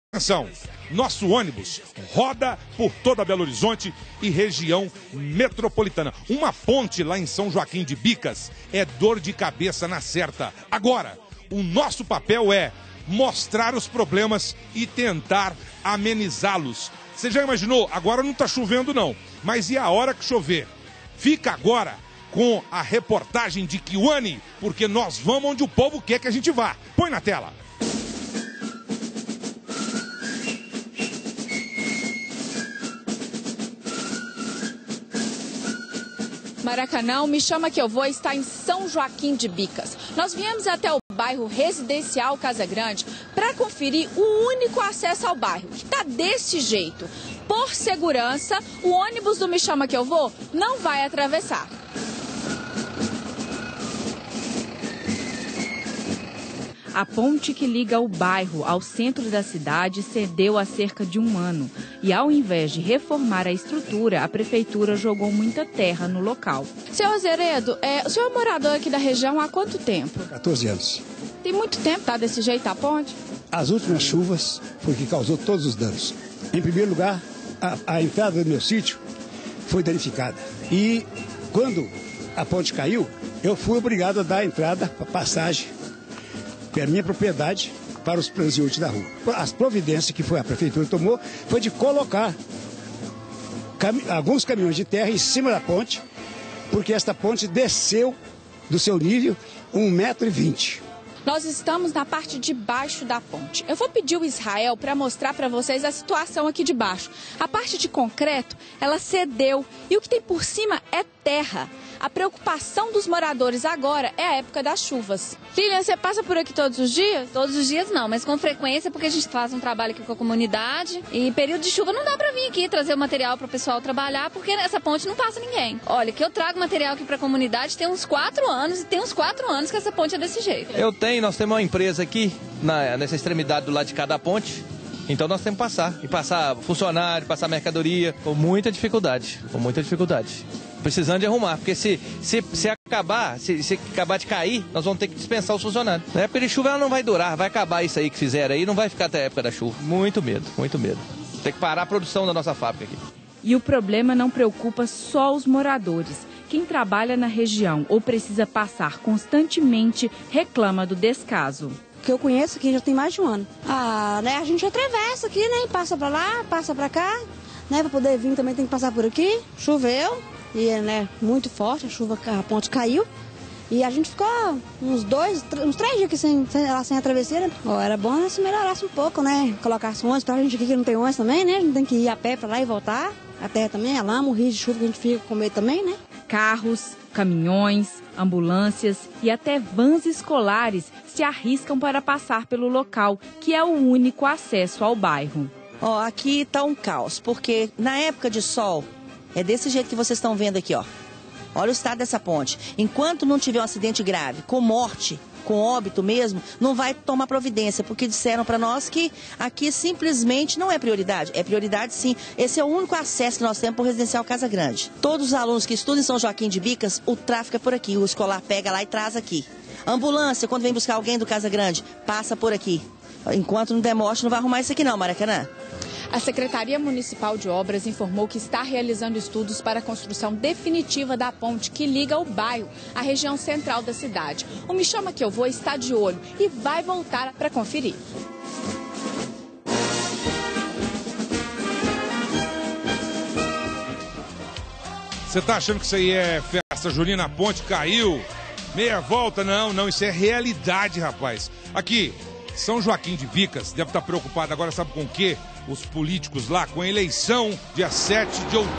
Atenção, nosso ônibus roda por toda Belo Horizonte e região metropolitana. Uma ponte lá em São Joaquim de Bicas é dor de cabeça na certa. Agora, o nosso papel é mostrar os problemas e tentar amenizá-los. Você já imaginou? Agora não está chovendo não, mas e a hora que chover? Fica agora com a reportagem de Kiwane, porque nós vamos onde o povo quer que a gente vá. Põe na tela. Maracanã, Me Chama Que Eu Vou está em São Joaquim de Bicas. Nós viemos até o bairro residencial Casa Grande para conferir o único acesso ao bairro, que está desse jeito. Por segurança, o ônibus do Me Chama Que Eu Vou não vai atravessar. A ponte que liga o bairro ao centro da cidade cedeu há cerca de um ano. E ao invés de reformar a estrutura, a prefeitura jogou muita terra no local. Seu Azeredo, o senhor é morador aqui da região há quanto tempo? 14 anos. Tem muito tempo, tá desse jeito a ponte? As últimas chuvas foi que causou todos os danos. Em primeiro lugar, a entrada do meu sítio foi danificada. E quando a ponte caiu, eu fui obrigado a dar entrada para passagem pela minha propriedade para os transeuntes da rua. As providências que a prefeitura tomou foi de colocar alguns caminhões de terra em cima da ponte, porque esta ponte desceu do seu nível 1,20 m. Nós estamos na parte de baixo da ponte. Eu vou pedir o Israel para mostrar para vocês a situação aqui de baixo. A parte de concreto, ela cedeu e o que tem por cima é terra. A preocupação dos moradores agora é a época das chuvas. Lilian, você passa por aqui todos os dias? Todos os dias não, mas com frequência, porque a gente faz um trabalho aqui com a comunidade. E período de chuva não dá pra vir aqui trazer o material para o pessoal trabalhar, porque nessa ponte não passa ninguém. Olha, que eu trago material aqui para a comunidade tem uns 4 anos, e tem uns 4 anos que essa ponte é desse jeito. Nós temos uma empresa aqui, nessa extremidade do lado de cada ponte. Então nós temos que passar. E passar funcionário, passar mercadoria, com muita dificuldade. Precisando de arrumar, porque se acabar de cair, nós vamos ter que dispensar os funcionários. Na época de chuva ela não vai durar, vai acabar isso aí que fizeram aí, não vai ficar até a época da chuva. Muito medo, muito medo. Tem que parar a produção da nossa fábrica aqui. E o problema não preocupa só os moradores. Quem trabalha na região ou precisa passar constantemente reclama do descaso. Que eu conheço aqui já tem mais de um ano. A gente atravessa aqui, né? Passa pra lá, passa pra cá, né? Pra poder vir também tem que passar por aqui. Choveu e é muito forte, a ponte caiu. E a gente ficou uns 3 dias aqui sem a travesseira. Era bom se melhorasse um pouco, né? Colocasse ônibus pra gente aqui que não tem ônibus também, né? A gente tem que ir a pé pra lá e voltar. A terra também, a lama, o rio de chuva que a gente fica com medo também, né? Carros, caminhões, ambulâncias e até vans escolares se arriscam para passar pelo local, que é o único acesso ao bairro. Aqui está um caos, porque na época de sol, é desse jeito que vocês estão vendo aqui, ó. Olha o estado dessa ponte. Enquanto não tiver um acidente grave, com morte, com óbito mesmo, não vai tomar providência, porque disseram para nós que aqui simplesmente não é prioridade. É prioridade sim. Esse é o único acesso que nós temos para o residencial Casa Grande. Todos os alunos que estudam em São Joaquim de Bicas, o tráfego é por aqui. O escolar pega lá e traz aqui. Ambulância, quando vem buscar alguém do Casa Grande, passa por aqui. Enquanto não der morte, não vai arrumar isso aqui não, Maracanã. A Secretaria Municipal de Obras informou que está realizando estudos para a construção definitiva da ponte que liga o bairro à região central da cidade. O Me Chama Que Eu Vou está de olho e vai voltar para conferir. Você tá achando que isso aí é festa junina, a ponte caiu, meia volta? Não, isso é realidade, rapaz. Aqui, São Joaquim de Bicas deve estar preocupado agora, sabe com o quê? Os políticos lá, com a eleição dia 7 de outubro.